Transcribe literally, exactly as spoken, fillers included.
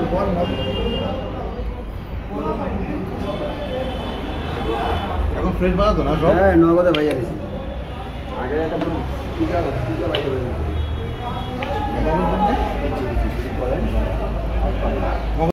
এখন ফ্রেশ বানাতো না সব? হ্যাঁ নগদে ভাইয়া দিছি আগে একটা টিকা টিকা ভাই করে